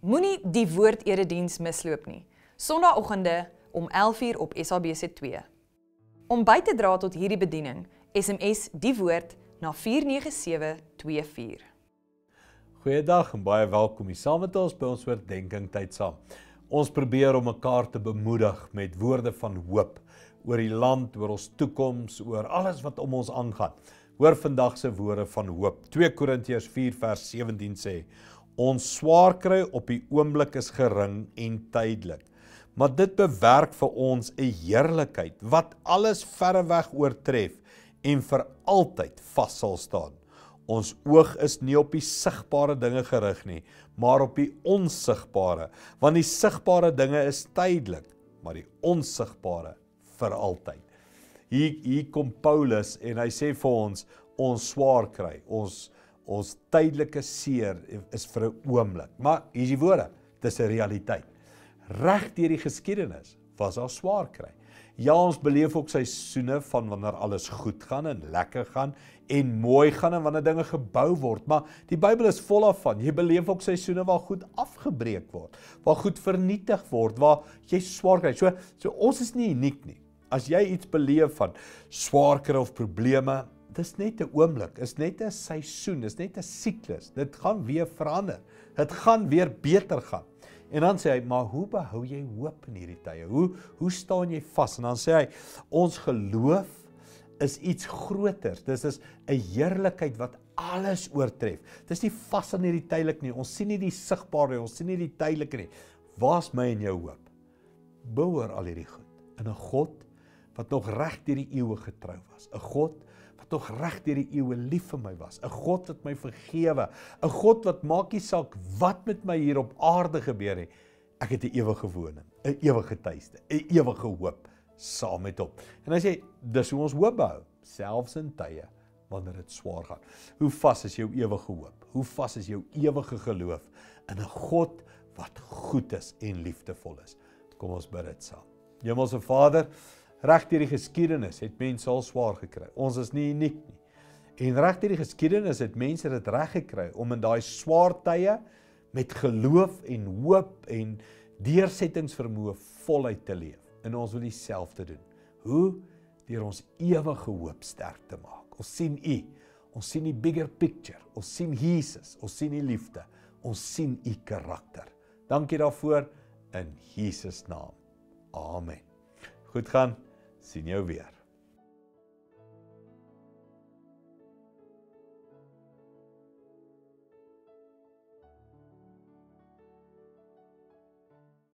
Moenie die woord-erediens misloop nie. Sondagoggende om 11:00 op SABC2. Om by te dra tot hierdie bediening, SMS die woord na 49724. Goeiedag en baie welkom hier saam met ons by ons oordenking tyd saam. Ons probeer om mekaar te bemoedig met woorde van hoop oor die land, oor ons toekoms, oor alles wat om ons aangaan. Hoor vandag se woorde van hoop. 2 Korintiërs 4 vers 17 sê: ons swaar kry op die oomblik is gering en tydelik, maar dit bewerk vir ons 'n heerlikheid wat alles verreweg oortref en vir altyd vas sal staan. Ons oog is nie op die sigbare dinge gerig nie, maar op die onsigbare, want die sigbare dinge is tydelik, maar die onsigbare vir altyd. Hier kom Paulus en hy sê vir ons swaar kry, ons tydelike seer is vir 'n oomblik. Maar hier is die woorde, dit is 'n realiteit. Reg deur die geskiedenis was daar swaar kry. Ja, ons beleef ook seisoene van wanneer alles goed gaan en lekker gaan en mooi gaan en wanneer dinge gebou word, maar die Bybel is vol daarvan. Jy beleef ook seisoene waar goed afgebreek word, waar goed vernietig word, waar jy swaar kry. So ons is nie uniek nie. As jy iets beleef van swaar kry of probleme, dis net 'n oomblik, is net 'n seisoen, is net 'n siklus. Dit gaan weer verander. Dit gaan weer beter gaan. En dan sê hy, maar hoe behou jy hoop in hierdie tye? Hoe staan jy vas? En dan sê hy, ons geloof is iets groter. Dis is 'n heerlikheid wat alles oortref. Dis nie vas aan hierdie tydelik nie. Ons sien nie die sigbare nie, ons sien nie die tydelike nie. Waar's my en jou hoop? Behoor al hierdie goed in 'n God wat nog reg deur die eeue getrou was. 'n God wat nog reg deur die eeue lief vir my was. 'n God wat my vergewe. 'n God wat maak nie saak wat met my hier op aarde gebeur nie. Ek het 'n ewige woning, 'n ewige tuiste, 'n ewige hoop saam met hom. En hy sê, dis hoe ons hoop behou, selfs in tye wanneer dit swaar gaan. Hoe vas is jou ewige hoop? Hoe vas is jou ewige geloof in 'n God wat goed is en liefdevol is? Kom ons bid dit saam. Hemelse Vader, reg deur die geskiedenis het mense al swaar gekry. Ons is nie uniek nie. En reg deur die geskiedenis het mense dit reg gekry om in daai swaar tye met geloof en hoop en deursettingsvermoë voluit te leef. En ons wil dieselfde doen. Hoe? Deur ons ewige hoop sterk te maak. Ons sien U. Ons sien die bigger picture. Ons sien Jesus. Ons sien die liefde. Ons sien U karakter. Dankie daarvoor in Jesus naam. Amen. Goed gaan. Sien jou weer.